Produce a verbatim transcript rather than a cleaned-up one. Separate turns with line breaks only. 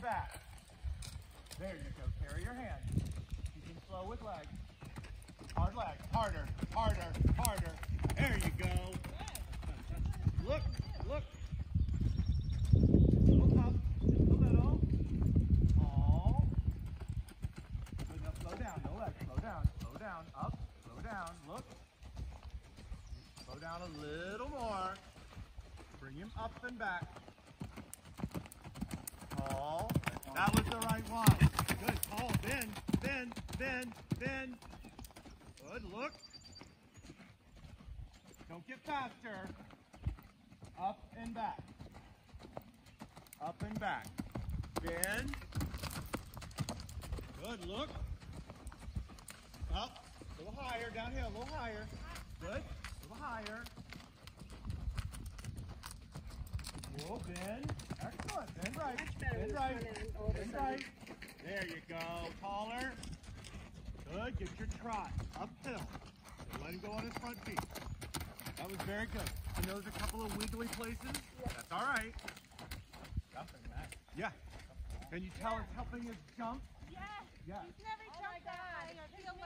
back. There you go. Carry your hand. You can slow with legs. Hard legs. Harder, harder, harder. There you go. Look, look. Look up. Just a little. Oh. Good enough. Slow down. No legs. Slow down. Slow down. Up. Slow down. Look. Slow down a little more. Bring him up and back. Tall. That was the right one. Good. Tall. Bend, bend, bend, bend. Good. Look. Don't get faster. Up and back. Up and back. Bend. Good. Look. Up. A little higher. Downhill. A little higher. Good. A little higher. Whoa, bend. Excellent. Bend right. Bend right. Bend right. There you go. Taller. Good. Get your trot. Uphill. And let him go on his front feet. That was very good. And those a couple of wiggly places. Yeah. That's all right. Jumping that. Yeah. Can you tell yeah. it's helping us jump?
Yes.
Yeah.
He's never jumped that high.